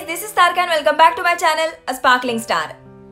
this is Tarka and welcome back to my channel, A Sparkling Star.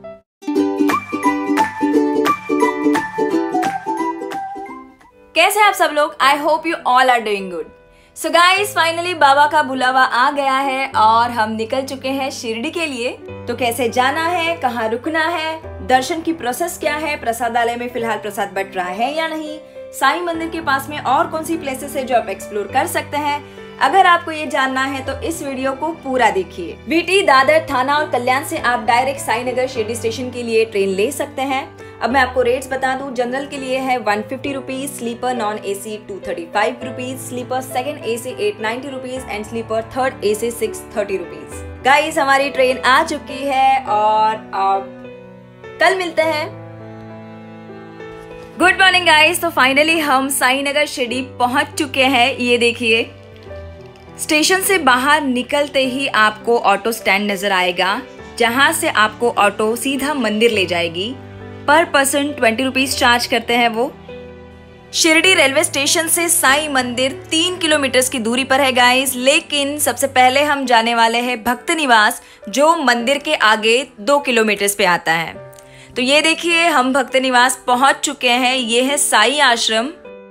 कैसे हैं आप सब लोग? I hope you all are doing good. So guys, finally बाबा का बुलावा आ गया है और हम निकल चुके हैं शिरडी के लिए। तो कैसे जाना है, कहाँ रुकना है, दर्शन की प्रोसेस क्या है, प्रसादालय में फिलहाल प्रसाद बट रहा है या नहीं, साईं मंदिर के पास में और कौन सी प्लेसेस है जो आप एक्सप्लोर कर सकते हैं, अगर आपको ये जानना है तो इस वीडियो को पूरा देखिए। वीटी, दादर, थाना और कल्याण से आप डायरेक्ट साईनगर शिरडी स्टेशन के लिए ट्रेन ले सकते हैं। अब मैं आपको रेट्स बता दूं, जनरल के लिए है 150 rupees, sleeper non AC 235 rupees, sleeper second AC 890 rupees and sleeper third AC 630 rupees. Guys, हमारी ट्रेन आ चुकी है और अब कल मिलते हैं। गुड मॉर्निंग गाइस, तो फाइनली हम साईनगर शिरडी पहुंच चुके हैं। ये देखिए, स्टेशन से बाहर निकलते ही आपको ऑटो स्टैंड नजर आएगा, जहां से आपको ऑटो सीधा मंदिर ले जाएगी। पर पर्सन 20 रुपीज चार्ज करते हैं वो। शिरडी रेलवे स्टेशन से साईं मंदिर 3 किलोमीटर की दूरी पर है गाइस, लेकिन सबसे पहले हम जाने वाले हैं भक्त निवास, जो मंदिर के आगे 2 किलोमीटर पे आता है। तो ये देखिए, हम भक्त निवास पहुंच चुके हैं। ये है साईं आश्रम,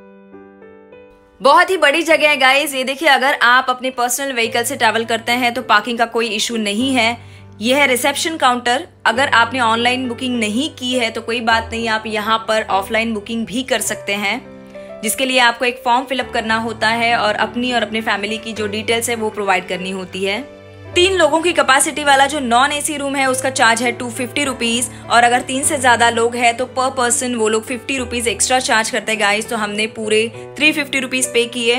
बहुत ही बड़ी जगह है गाइस। ये देखिए, अगर आप अपने पर्सनल व्हीकल से ट्रैवल करते हैं तो पार्किंग का कोई इशू नहीं है। यह है रिसेप्शन काउंटर। अगर आपने ऑनलाइन बुकिंग नहीं की है तो कोई बात नहीं, आप यहाँ पर ऑफलाइन बुकिंग भी कर सकते हैं, जिसके लिए आपको एक फॉर्म फिलअप करना होता है और अपनी और अपने फैमिली की जो डिटेल्स है वो प्रोवाइड करनी होती है। 3 लोगों की कैपेसिटी वाला जो नॉन एसी रूम है उसका चार्ज है 250 रुपीज, और अगर 3 से ज्यादा लोग हैं तो पर पर्सन वो लोग 50 रुपीज एक्स्ट्रा चार्ज करते हैं गाइस। तो हमने पूरे 350 रुपीज पे किए।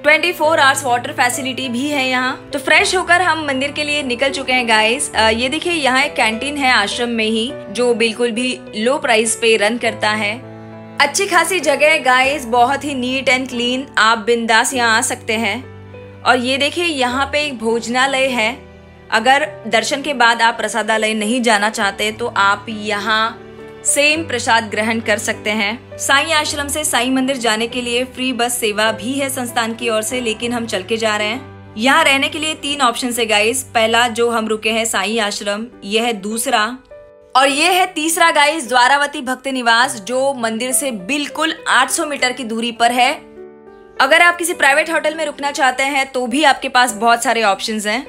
24 आवर्स वाटर फैसिलिटी भी है यहाँ। तो फ्रेश होकर हम मंदिर के लिए निकल चुके हैं गाइस। ये देखिए, यहाँ एक कैंटीन है आश्रम में ही, जो बिल्कुल भी लो प्राइस पे रन करता है। अच्छी खासी जगह है गाइस, बहुत ही नीट एंड क्लीन, आप बिंदास यहाँ आ सकते हैं। और ये देखिए, यहाँ पे एक भोजनालय है। अगर दर्शन के बाद आप प्रसादालय नहीं जाना चाहते तो आप यहाँ सेम प्रसाद ग्रहण कर सकते हैं। साईं आश्रम से साईं मंदिर जाने के लिए फ्री बस सेवा भी है संस्थान की ओर से, लेकिन हम चल के जा रहे हैं। यहाँ रहने के लिए 3 ऑप्शन है गाइस। पहला जो हम रुके हैं साईं आश्रम, यह है दूसरा, और ये है तीसरा गाइस, द्वारावती भक्त निवास, जो मंदिर से बिल्कुल 800 मीटर की दूरी पर है। अगर आप किसी प्राइवेट होटल में रुकना चाहते हैं तो भी आपके पास बहुत सारे ऑप्शंस हैं।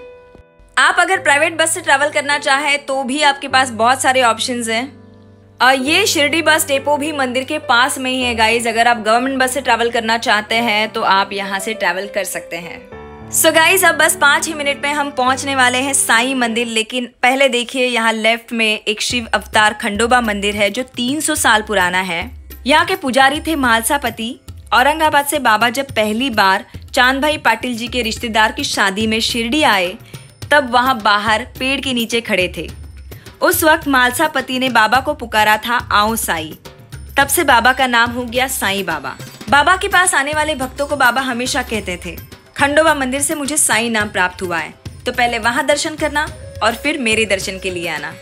आप अगर प्राइवेट बस से ट्रैवल करना चाहें तो भी आपके पास बहुत सारे ऑप्शंस हैं। ये शिरडी बस डेपो भी मंदिर के पास में ही है गाइज। अगर आप गवर्नमेंट बस से ट्रैवल करना चाहते हैं तो आप यहाँ से ट्रैवल कर सकते हैं। सो गाइज, अब बस 5 ही मिनट में हम पहुंचने वाले हैं साईं मंदिर। लेकिन पहले देखिए, यहाँ लेफ्ट में एक शिव अवतार खंडोबा मंदिर है जो 300 साल पुराना है। यहाँ के पुजारी थे महालसापति। औरंगाबाद से बाबा जब पहली बार चांद भाई पाटिल जी के रिश्तेदार की शादी में शिरडी आए, तब वहाँ बाहर पेड़ के नीचे खड़े थे। उस वक्त मालसापति ने बाबा को पुकारा था, आओ साईं। तब से बाबा का नाम हो गया साईं बाबा। बाबा के पास आने वाले भक्तों को बाबा हमेशा कहते थे, खंडोबा मंदिर से मुझे साईं नाम प्राप्त हुआ है, तो पहले वहां दर्शन करना और फिर मेरे दर्शन के लिए आना।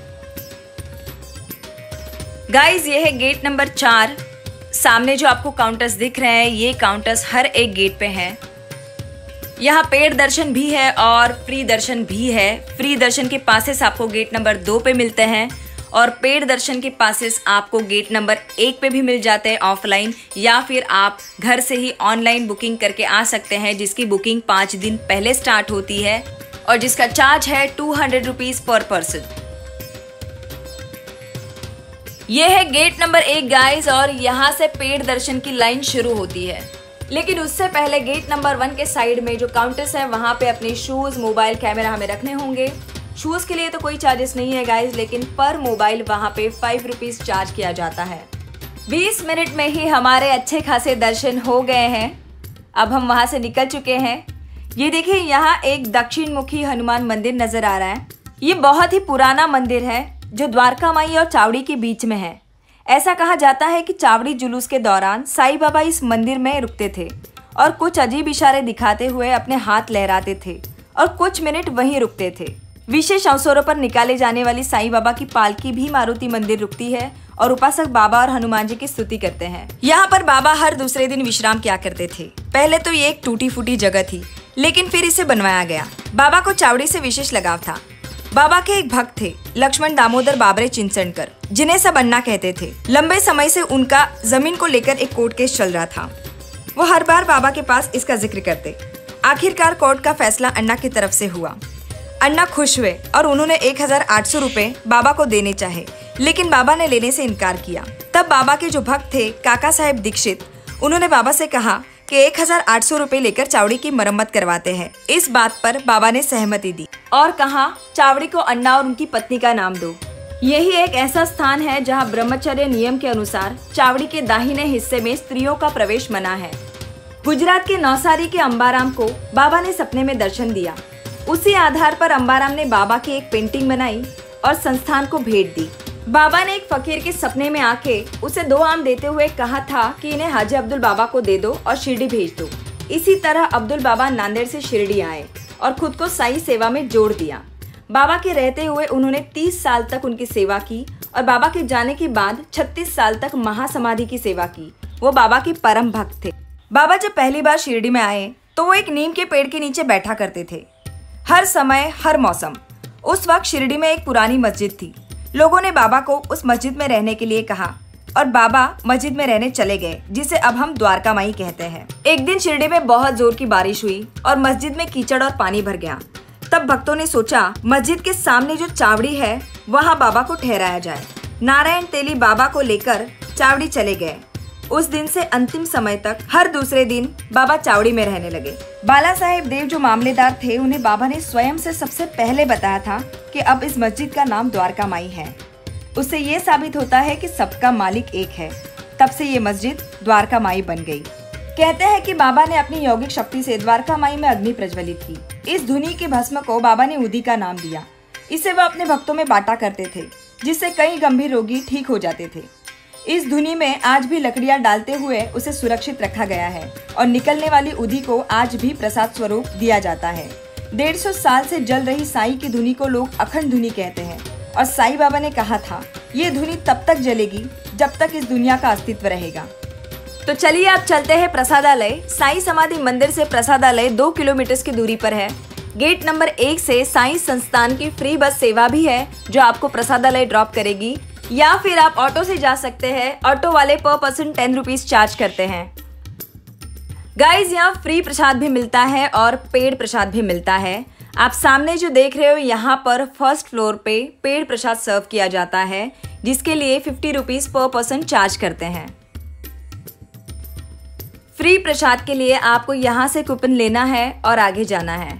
गाइस, ये है गेट नंबर 4। सामने जो आपको काउंटर्स दिख रहे हैं, ये काउंटर्स हर एक गेट पे हैं। यहाँ पेड दर्शन भी है और फ्री दर्शन भी है। फ्री दर्शन के पासेस आपको गेट नंबर 2 पे मिलते हैं, और पेड दर्शन के पासेस आपको गेट नंबर 1 पे भी मिल जाते हैं ऑफलाइन, या फिर आप घर से ही ऑनलाइन बुकिंग करके आ सकते हैं, जिसकी बुकिंग 5 दिन पहले स्टार्ट होती है और जिसका चार्ज है 200 रुपीज पर पर्सन। ये है गेट नंबर 1 गाइस, और यहाँ से पेड दर्शन की लाइन शुरू होती है। लेकिन उससे पहले गेट नंबर 1 के साइड में जो काउंटर्स है, वहाँ पे अपने शूज, मोबाइल, कैमरा हमें रखने होंगे। शूज के लिए तो कोई चार्जेस नहीं है गाइस, लेकिन पर मोबाइल वहाँ पे 5 रुपीज चार्ज किया जाता है। 20 मिनट में ही हमारे अच्छे खासे दर्शन हो गए हैं। अब हम वहाँ से निकल चुके हैं। ये देखिए, यहाँ एक दक्षिण मुखी हनुमान मंदिर नजर आ रहा है। ये बहुत ही पुराना मंदिर है जो द्वारका माई और चावड़ी के बीच में है। ऐसा कहा जाता है कि चावड़ी जुलूस के दौरान साईं बाबा इस मंदिर में रुकते थे और कुछ अजीब इशारे दिखाते हुए अपने हाथ लहराते थे और कुछ मिनट वहीं रुकते थे। विशेष अवसरों पर निकाले जाने वाली साईं बाबा की पालकी भी मारुति मंदिर रुकती है और उपासक बाबा और हनुमान जी की स्तुति करते हैं। यहाँ पर बाबा हर दूसरे दिन विश्राम किया करते थे। पहले तो ये एक टूटी फूटी जगह थी, लेकिन फिर इसे बनवाया गया। बाबा को चावड़ी से विशेष लगाव था। बाबा के एक भक्त थे लक्ष्मण दामोदर बाबरे चिंचणकर, जिन्हें सब अन्ना कहते थे। लंबे समय से उनका जमीन को लेकर एक कोर्ट केस चल रहा था। वो हर बार बाबा के पास इसका जिक्र करते। आखिरकार कोर्ट का फैसला अन्ना की तरफ से हुआ। अन्ना खुश हुए और उन्होंने 1800 रुपए बाबा को देने चाहे, लेकिन बाबा ने लेने से इनकार किया। तब बाबा के जो भक्त थे काका साहेब दीक्षित, उन्होंने बाबा से कहा कि 1800 रुपए लेकर चावड़ी की मरम्मत करवाते हैं। इस बात पर बाबा ने सहमति दी और कहा चावड़ी को अन्ना और उनकी पत्नी का नाम दो। यही एक ऐसा स्थान है जहां ब्रह्मचर्य नियम के अनुसार चावड़ी के दाहिने हिस्से में स्त्रियों का प्रवेश मना है। गुजरात के नौसारी के अंबाराम को बाबा ने सपने में दर्शन दिया। उसी आधार पर अंबाराम ने बाबा की एक पेंटिंग बनाई और संस्थान को भेंट दी। बाबा ने एक फकीर के सपने में आके उसे 2 आम देते हुए कहा था कि इन्हें हाजी अब्दुल बाबा को दे दो और शिरडी भेज दो। इसी तरह अब्दुल बाबा नांदेड़ से शिरडी आए और खुद को साई सेवा में जोड़ दिया। बाबा के रहते हुए उन्होंने 30 साल तक उनकी सेवा की और बाबा के जाने के बाद 36 साल तक महासमाधि की सेवा की। वो बाबा के परम भक्त थे। बाबा जब पहली बार शिरडी में आए तो वो एक नीम के पेड़ के नीचे बैठा करते थे, हर समय हर मौसम। उस वक्त शिरडी में एक पुरानी मस्जिद थी। लोगों ने बाबा को उस मस्जिद में रहने के लिए कहा और बाबा मस्जिद में रहने चले गए, जिसे अब हम द्वारका माई कहते हैं। एक दिन शिरडी में बहुत जोर की बारिश हुई और मस्जिद में कीचड़ और पानी भर गया। तब भक्तों ने सोचा मस्जिद के सामने जो चावड़ी है वहाँ बाबा को ठहराया जाए। नारायण तेली बाबा को लेकर चावड़ी चले गए। उस दिन से अंतिम समय तक हर दूसरे दिन बाबा चावड़ी में रहने लगे। बाला साहेब देव जो मामलेदार थे, उन्हें बाबा ने स्वयं से सबसे पहले बताया था कि अब इस मस्जिद का नाम द्वारका माई है। उससे ये साबित होता है कि सबका मालिक एक है। तब से ये मस्जिद द्वारका माई बन गई। कहते हैं कि बाबा ने अपनी यौगिक शक्ति से द्वारका माई में अग्नि प्रज्वलित की। इस धुनी के भस्म को बाबा ने उदी का नाम दिया। इसे वह अपने भक्तों में बांटा करते थे, जिससे कई गंभीर रोगी ठीक हो जाते थे। इस धुनी में आज भी लकड़ियां डालते हुए उसे सुरक्षित रखा गया है और निकलने वाली उदी को आज भी प्रसाद स्वरूप दिया जाता है। 150 साल से जल रही साई की धुनी को लोग अखंड धुनी कहते हैं और साईं बाबा ने कहा था ये धुनी तब तक जलेगी जब तक इस दुनिया का अस्तित्व रहेगा। तो चलिए आप चलते हैं प्रसादालय। साई समाधि मंदिर से प्रसादालय 2 किलोमीटर की दूरी पर है। गेट नंबर 1 से साई संस्थान की फ्री बस सेवा भी है जो आपको प्रसादालय ड्रॉप करेगी, या फिर आप ऑटो से जा सकते हैं। ऑटो वाले पर पर्सन 10 रुपीज चार्ज करते हैं। गाइज यहाँ फ्री प्रसाद भी मिलता है और पेड प्रसाद भी मिलता है। आप सामने जो देख रहे हो यहाँ पर फर्स्ट फ्लोर पे पेड प्रसाद सर्व किया जाता है, जिसके लिए 50 रुपीज पर पर्सन चार्ज करते हैं। फ्री प्रसाद के लिए आपको यहाँ से कूपन लेना है और आगे जाना है।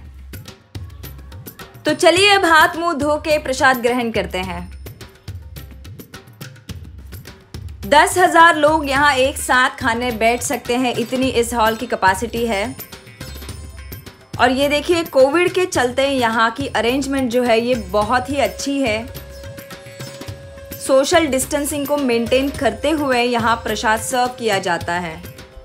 तो चलिए अब हाथ मुंह धो के प्रसाद ग्रहण करते हैं। 10,000 लोग यहाँ एक साथ खाने बैठ सकते हैं, इतनी इस हॉल की कैपेसिटी है। और ये देखिए कोविड के चलते यहाँ की अरेंजमेंट जो है ये बहुत ही अच्छी है। सोशल डिस्टेंसिंग को मेंटेन करते हुए यहाँ प्रसाद सर्व किया जाता है।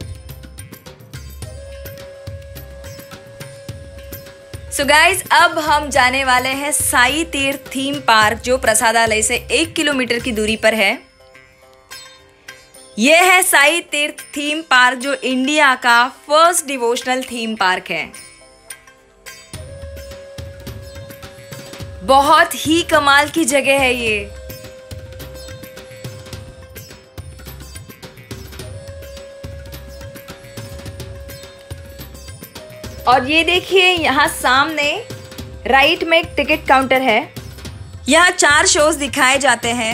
सो गाइज अब हम जाने वाले हैं साई तीर्थ थीम पार्क, जो प्रसादालय से 1 किलोमीटर की दूरी पर है। यह है साई तीर्थ थीम पार्क, जो इंडिया का फर्स्ट डिवोशनल थीम पार्क है। बहुत ही कमाल की जगह है ये। और ये देखिए यहाँ सामने राइट में एक टिकट काउंटर है। यहाँ 4 शोज दिखाए जाते हैं।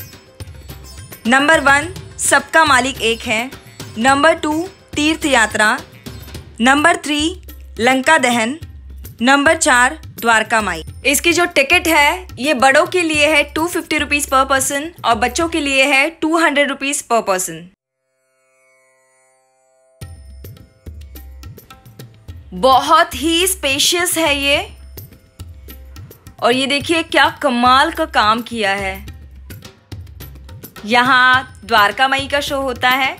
नंबर 1 सबका मालिक एक है, नंबर 2 तीर्थ यात्रा, नंबर 3 लंका दहन, नंबर 4 द्वारका माई। इसकी जो टिकट है ये बड़ों के लिए है 250 रुपीज पर पर्सन और बच्चों के लिए है 200 रुपीज पर पर्सन। बहुत ही स्पेशियस है ये। और ये देखिए क्या कमाल का काम किया है। यहाँ द्वारका माई का शो होता है।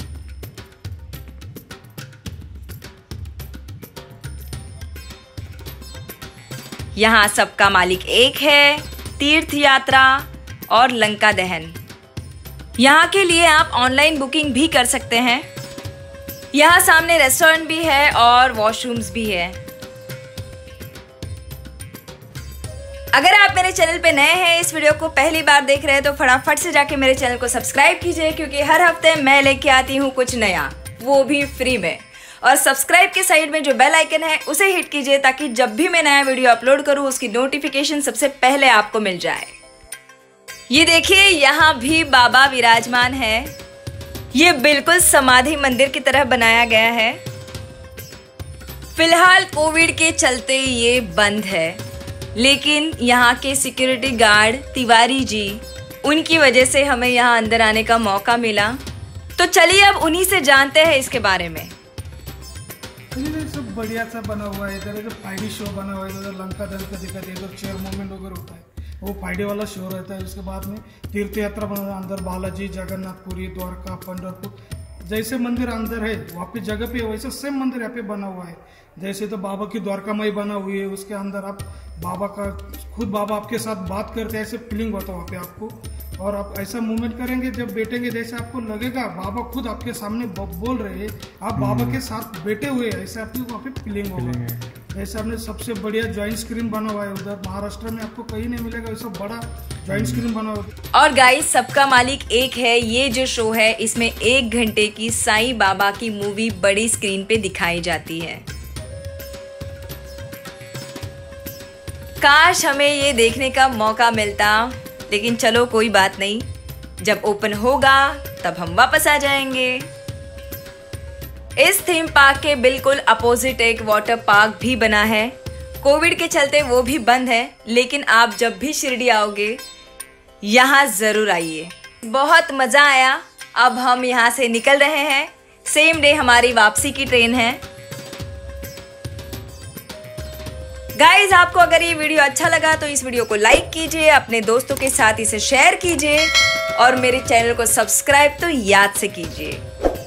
यहाँ सबका मालिक एक है, तीर्थ यात्रा और लंका दहन। यहाँ के लिए आप ऑनलाइन बुकिंग भी कर सकते हैं। यहाँ सामने रेस्टोरेंट भी है और वॉशरूम्स भी है। अगर आप मेरे चैनल पे नए हैं, इस वीडियो को पहली बार देख रहे हैं तो फटाफट से जाके मेरे चैनल को सब्सक्राइब कीजिए, क्योंकि हर हफ्ते मैं लेके आती हूँ कुछ नया, वो भी फ्री में। और सब्सक्राइब के साइड में जो बेल आइकन है उसे हिट कीजिए, ताकि जब भी मैं नया वीडियो अपलोड करूँ उसकी नोटिफिकेशन सबसे पहले आपको मिल जाए। ये देखिए, यहाँ भी बाबा विराजमान है। ये बिल्कुल समाधि मंदिर की तरह बनाया गया है। फिलहाल कोविड के चलते ये बंद है, लेकिन यहाँ के सिक्योरिटी गार्ड तिवारी जी, उनकी वजह से हमें यहाँ अंदर आने का मौका मिला। तो चलिए अब उन्हीं से जानते हैं इसके बारे में। सब बढ़िया सा बना हुआ है। इधर जो 5D शो बना हुआ है, इधर लंका दल का दिखा है, इधर चेयर मूवमेंट वगैरह होता है, वो 5D वाला शो रहता है। उसके बाद में तीर्थ यात्रा बना हुआ है, अंदर बालाजी, जगन्नाथपुरी, द्वारका, पंढरपुर, जैसे मंदिर अंदर है वहाँ पे जगह पे वैसे सेम मंदिर यहाँ पे बना हुआ है। जैसे तो बाबा की द्वारका माई बना हुई है, उसके अंदर आप बाबा का खुद बाबा आपके साथ बात करते हैं, ऐसे फीलिंग होता है वहाँ पे आपको। और आप ऐसा मूवमेंट करेंगे जब बैठेंगे, जैसे आपको लगेगा बाबा खुद आपके सामने बोल रहे हैं, आप बाबा के साथ बैठे हुए हैं, ऐसे आपको वहाँ पे फीलिंग होगा। जैसे आपने सबसे बढ़िया ज्वाइंट स्क्रीन बना हुआ है, उधर महाराष्ट्र में आपको कहीं नहीं मिलेगा ऐसा बड़ा ज्वाइंट स्क्रीन बना हुआ है। और गाइस, सबका मालिक एक है। ये जो शो है इसमें 1 घंटे की साईं बाबा की मूवी बड़ी स्क्रीन पे दिखाई जाती है। काश हमें ये देखने का मौका मिलता, लेकिन चलो कोई बात नहीं, जब ओपन होगा तब हम वापस आ जाएंगे। इस थीम पार्क के बिल्कुल अपोजिट एक वाटर पार्क भी बना है। कोविड के चलते वो भी बंद है, लेकिन आप जब भी शिरडी आओगे यहाँ जरूर आइए। बहुत मजा आया। अब हम यहाँ से निकल रहे हैं। सेम डे हमारी वापसी की ट्रेन है। गाइज, आपको अगर ये वीडियो अच्छा लगा तो इस वीडियो को लाइक कीजिए, अपने दोस्तों के साथ इसे शेयर कीजिए और मेरे चैनल को सब्सक्राइब तो याद से कीजिए।